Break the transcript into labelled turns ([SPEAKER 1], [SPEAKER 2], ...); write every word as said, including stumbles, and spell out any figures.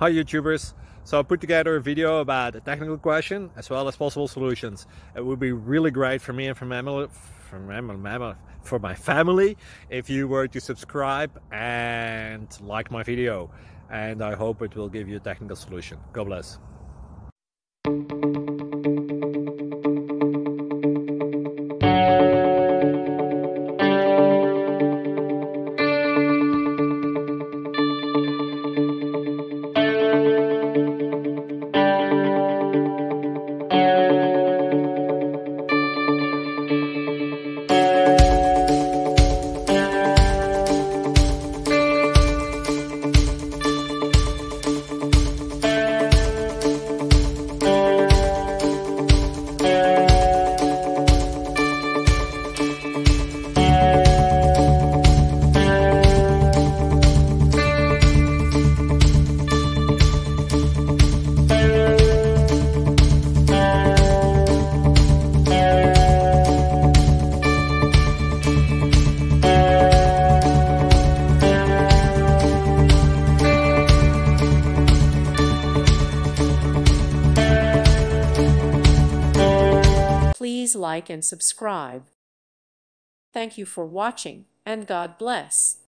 [SPEAKER 1] Hi YouTubers, so I put together a video about a technical question as well as possible solutions. It would be really great for me and for, mammal, for, mammal, mammal, for my family if you were to subscribe and like my video, and I hope it will give you a technical solution. God bless.
[SPEAKER 2] Please like and subscribe. Thank you for watching, and God bless.